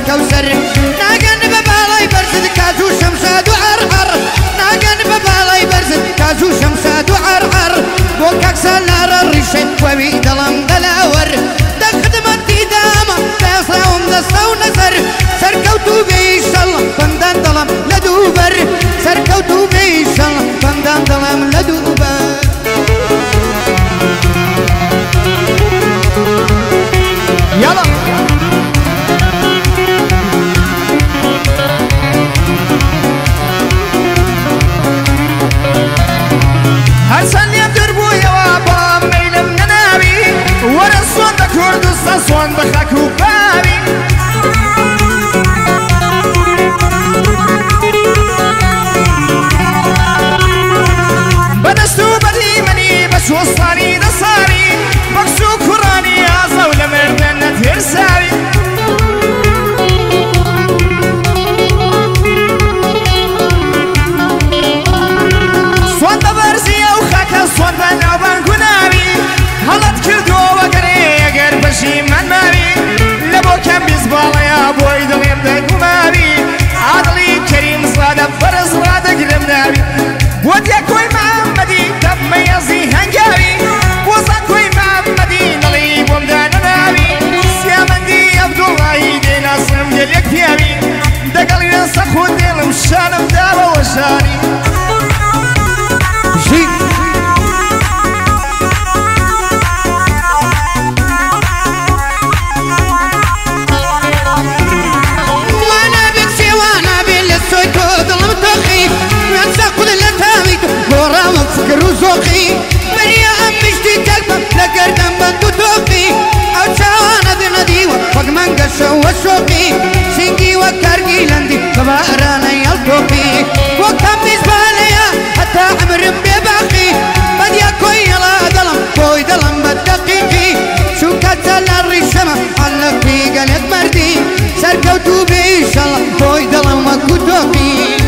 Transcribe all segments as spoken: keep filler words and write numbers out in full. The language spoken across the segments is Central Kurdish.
كوثر ناقن ببالاي برزد كازو شمساد وعرعر ناقن ببالاي برزد كازو شمساد وعرعر بوكاك سالار الرشد وبي دلم دلاور دخدمتي داما تيصاوم دستا ونسر سركوتو بيشل بندان دلم لدوبر سركوتو بيشل بندان دلم لدوبر يلا هرسن يبدر بويا وابا ميلم ننابي ورا الصوان دا كردستان صوان بخاكو بابي بدستو بدي مني بس وصاني دا صاري بكسو كراني عزا ولمردن ترسابي صوان دا برزي او خاكا صوان دا نوبان كنابي هلت كردو وقري اگر بشي من مابي لبو كم بيزبالا يا بوي دليم دا كمابي عدلي كريم صادة فرز رادا قرم نابي وديا كوي محمدي دب ميزي هنجابي وصا كوي محمدي نلي بومدان نابي سيامندي عبد الله دينا صنم ديالك فيابي دقالي ننسى خود ديالم شانم دابا وشاني روزوقي بريا أمشتي تكبر لقردم بندو توقي أو شاوانا ذي نديوة فق من قشو وشوقي سنجي وكارقي لندي فبارانا يلتوقي وكم بيزباليا حتى عمر بباقي بديا كوي يلا دلم كوي دلم بالدقيقي شو كتل الرشمة حلق في قلت مردي سركوتو بيش الله كوي دلم وكو توقي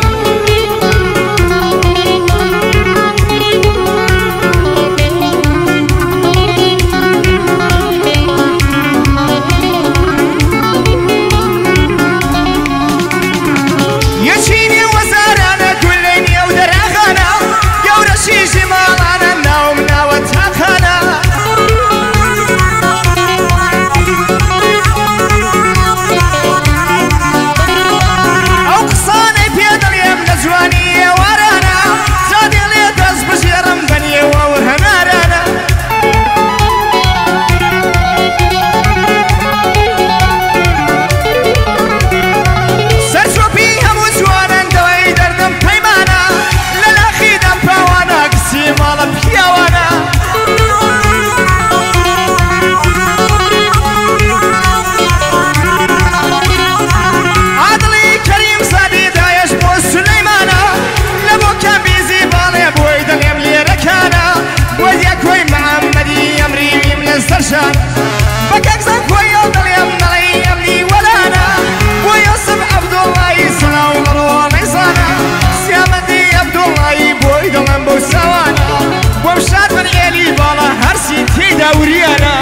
بكاك زنك ويا ضليم ضلي يملي ولانا ويوسف عبد الله صنا ومروان عصانا سيامدي عبد الله بوي ضلم بوسوانا ومشات من عيلي بالا هرسي تيدا وريانا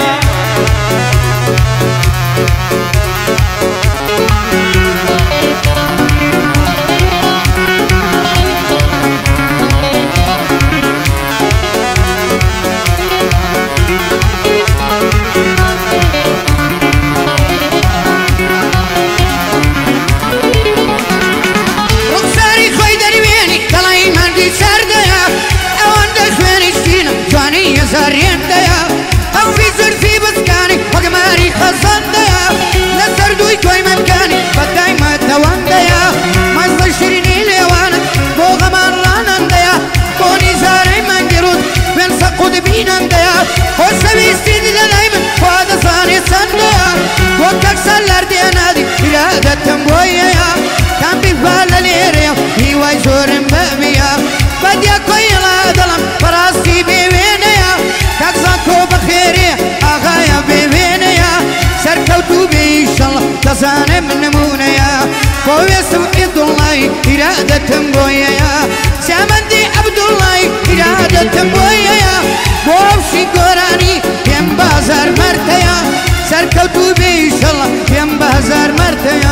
زارين ديا أو في زرفي بسكاني وقماري خزان ديا نسر دوي كوي ممكاني بداي ما توان ديا ما يصشريني ليوانا بو غمان رانان ديا بوني زاري من جرود بين سقود بينان ديا وسبي استيدي دلايمن وهذا صاني سان ديا وكاك سالار ديا نادي إرادة تنبويا يا كان بيفال ليريا هيواي زورن بابيا بديا كوي لا دلم فراسي بيوين كاكزاكو بخيري أغايا بيبينيا سركوتو بيشالله تزاني من نمونيا ويسم عبد الله إرادة بويا سامندي عبد الله إرادة بويا ووشي قراني يم بازار مرتيا سركوتو بيشالله يم بازار مرتيا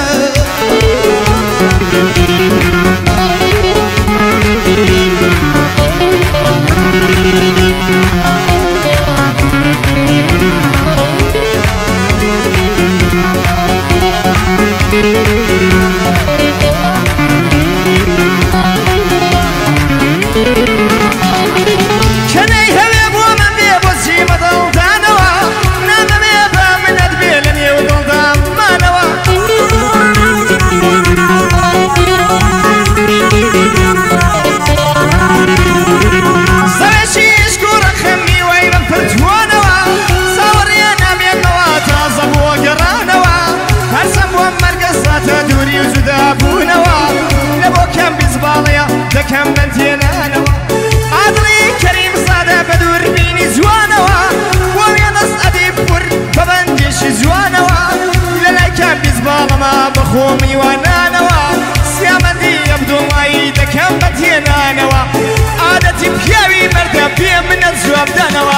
باڵەما بخۆمی وانانەوە سیامەندی عەبدوڵڵایی دەکەم بە تێنانەوە عادەتی پیاوی مەردە پێ منە جوابدانەوە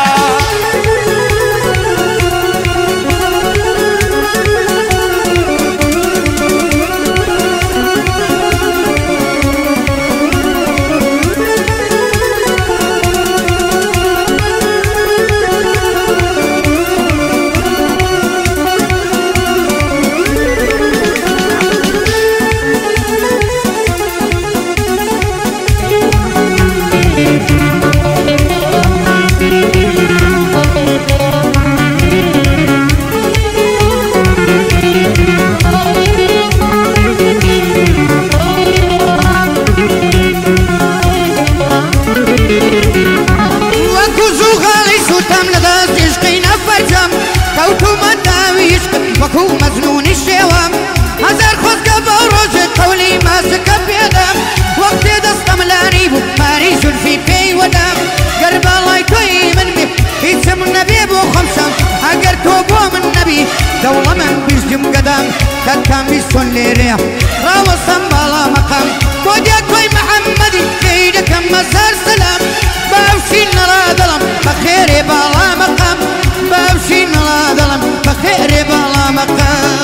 وەکو مەزنونی شێوەم هەزار خۆزگە بە ڕۆژێت قەولی ماسەکە پێدەم وەختێ دەستەم لانی بوو ماری زولفی پێی وەدەم گەر باڵای تۆی من بێ هیچم نەبێ بۆ خەمشەم ئەگەر تۆ بۆ من نەبی دەوڵە من بیژدم گەدەم کاتکام بیستۆن لێرەیە ڕاوەستەم باڵا مەقام بۆ دیا تۆی محەممەدی پێی دەکەم مەزار سەلام باوشی نەڵا دەڵم بەخێرێ باڵا مەقام باوشی نەڵا دەڵم بەخێرێ باڵا مەقام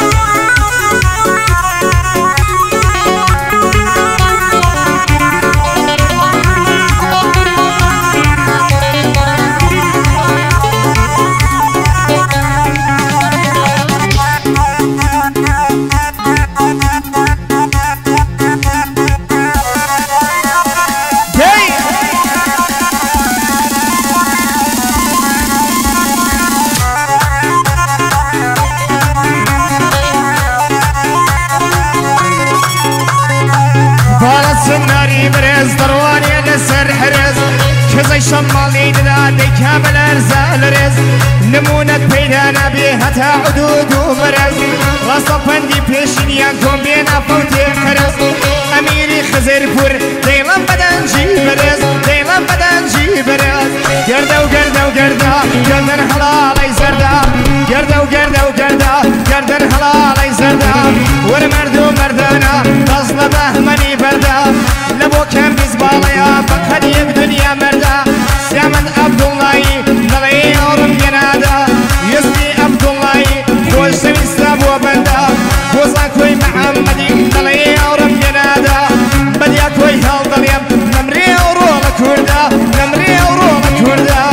شمالي دلالي كامل ارزال رز نمونك بيدانا بيه هتا عدود ومرز راسا بندي بيشنيا كون بينا فوتي خرز اميري خزر بور ديلان بدن جيب رز ديلان بدن جيب رز گرده و گرده و گرده گردن حلالي زرده گرده و گرده و گرده گردن حلالي زرده ور مردو مردانا تظل بهمني برده لبو كم بزباليا بقدي بدنيا مرده سيامن عبداللهي نغي أورم جنادا يزني عبداللهي خوش سميسلام وبندا خوزا كوي محمدي نغي أورم جنادا بديا كوي هال ضليم نمري أورو مكوردا نمري أورو مكوردا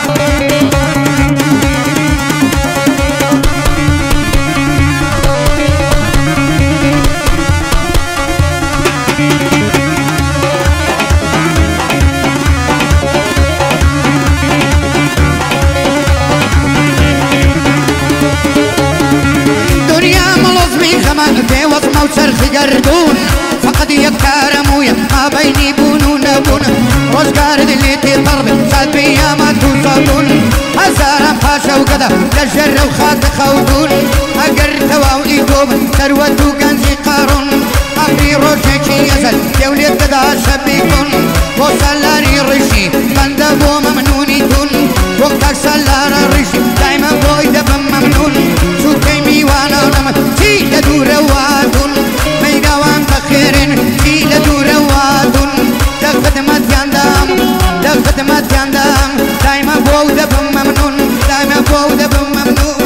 وصرخ قردون فقد يكارمويا ما بيني بونون بون روزقار اللي تضرب صاد بيا ما توصلون هزارا باشا وقدا لجر وخات خودون اقر تواو ايقوم ثروتو كنزي قارون اخري روشيكي يزل يولي قدا شبيكون وصلاري رشي بندبو ممنوني تون وقتك سلار الرشي دايما بوي دبم ممنون شو كيمي وانا نم تي يدور وادون ميداوان بخيرين تي يدور وادون دخدمت ياندام دخدمت ياندام دايما بوي دبم ممنون دايما بوي دبم ممنون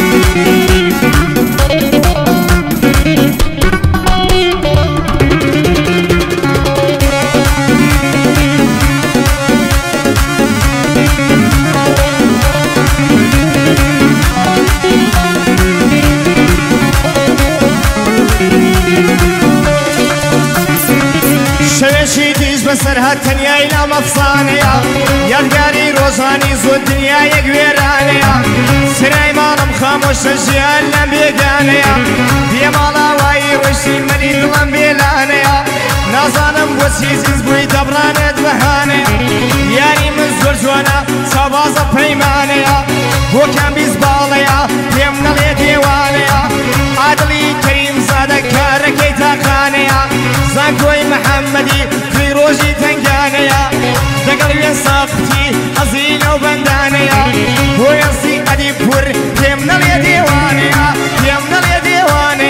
بسرها الدنيا إلى مفصانيا يدقاري روزاني زو الدنيا يقويرانيا سراي مالم خاموش الجيال لم بيقانيا دي مالا واي وشي مني لم بيلانيا نازانم وسيزيز بوي دبرانت بهانيا يعني من زور جوانا صبازة بيمانيا هو كان بيزباليا يمنا لي ديوانيا عدلي كريم زادك كاركي تاقانيا زانكوي محمدي في روجي تنقانيا دقلبي صافتي حزينة وبندانيا هو يصي أدي بور يمنا لي ديوانيا يمنا لي ديوانيا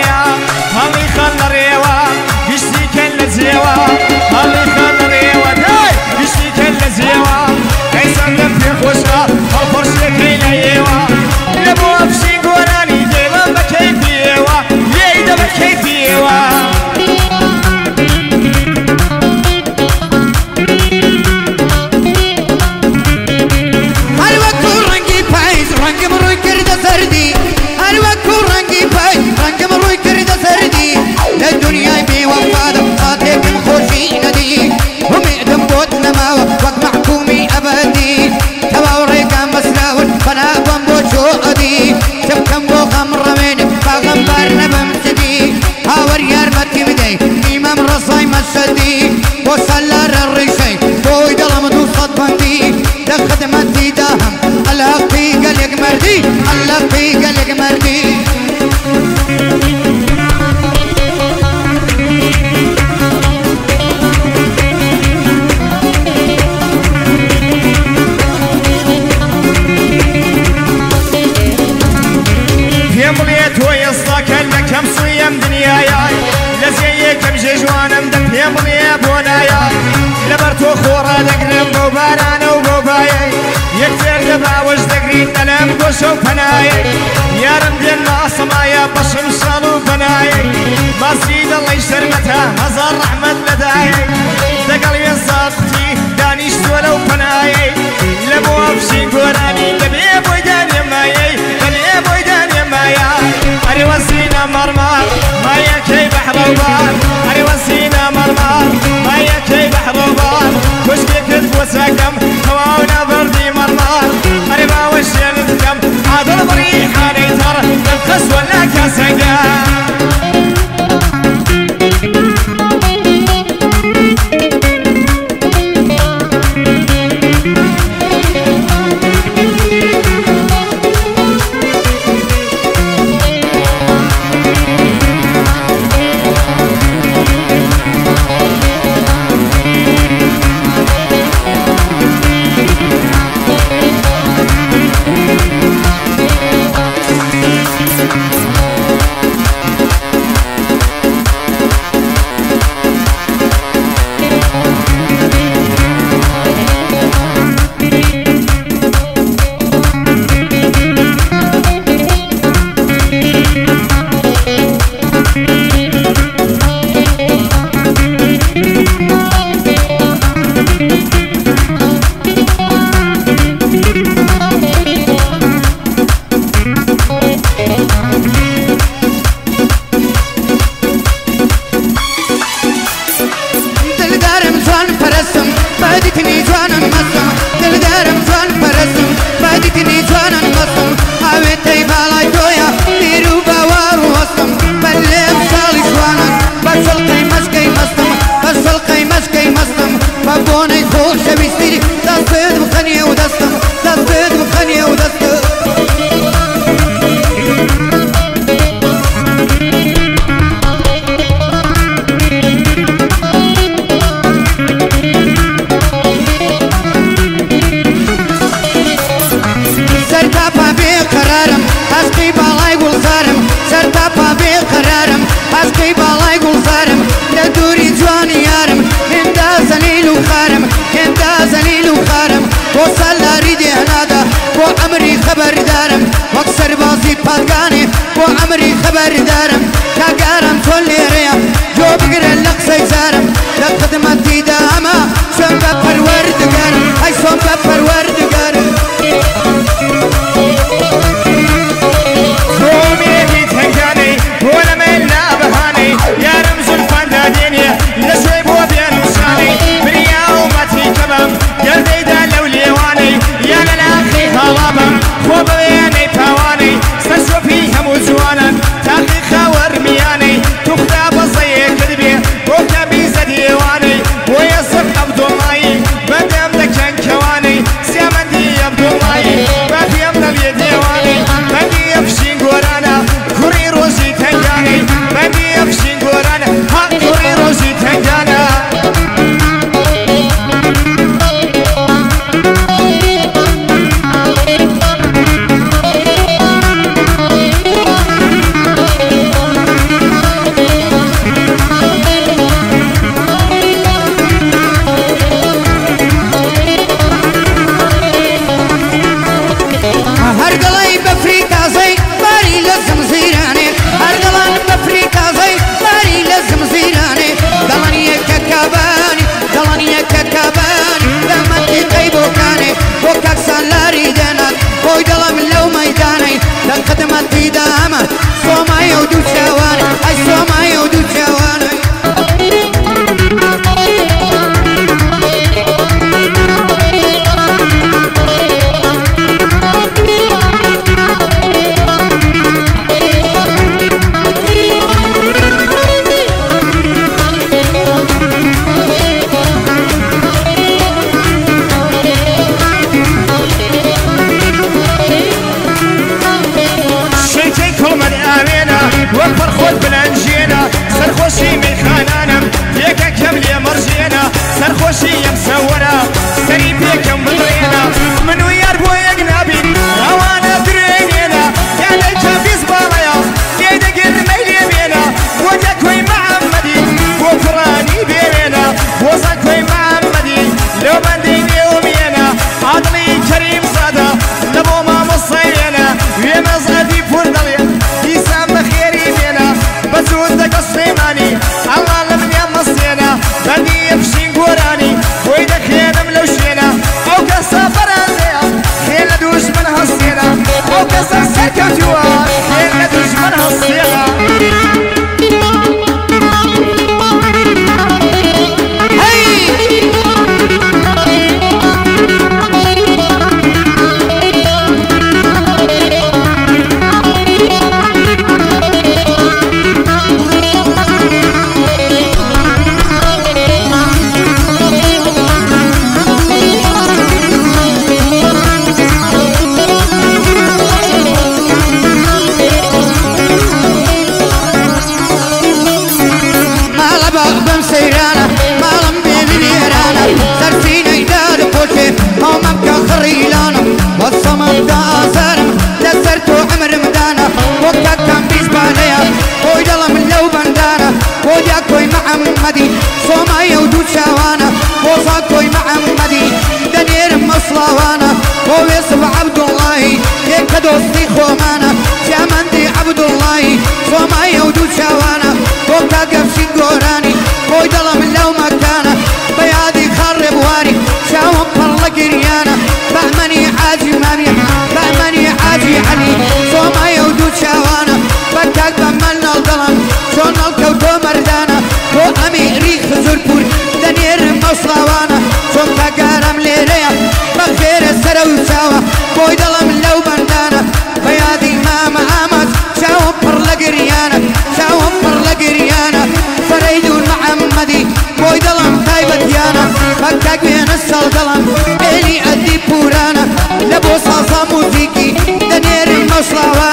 بڵێ بۆ نایە لەبەر تۆ خۆڕە دەگرم بۆ بارانە و بۆ بایە یەکتێر لە باوەش دەگرین ئەلەم گۆشە و پەنایە یارم دێن ماسەمایە بەشم شاڵ و بەنایە ماسی دەڵی شەرمەتە هەزار ڕەحمەت لەدایە دەگەڵ وێ ساقتی دانیشتووە لەو پەنایە لە بۆ ئەفشین گۆرانی دەبێ بۆی دانێ مایەی دەبێ بۆی دانێ مایە ئەرێ وەسینە مەڕماڕ مایەکەی بەحرە و بار ئەرێ وەسینە مەڕماڕ مایەکەی بەحرە و بار کوشکێکت بۆ چاکەم تەواو نەبەردی مەڕماڕ ئەرێ باوە شێنت بکەم عادڵ بڕی حانەی تەڕ دەمخەسوە لا کاسەنگە محمدي صومايا ودود شاوانا وصاكوي محمدي دنير مصلاوانا ويصف عبد الله هيك دوستي خومانا شامندي عبد الله صومايا ودود شاوانا وكاقف شنقوراني ويدلم لو مكانا بيادي خرب واري شاوم فرلا قريانا بعمني عاجي مامي بعمني عاجي علي صومايا ودود شاوانا بكاك بملنا الظلم شون الكوتو مردانا وأميري خزربور دنير مصلاوانا شون كاقارم ليريا بخير السرو ساوا ويدلم لو بندانا بيادي ماما آمات شاوم فرلا قريانا شاوم فرلا قريانا فريدون محمدي ويدلم تايبت يانا بكاك بين السلطلم إلي أدي بورانا لبو صاصا موسيقي دنير مصلاوانا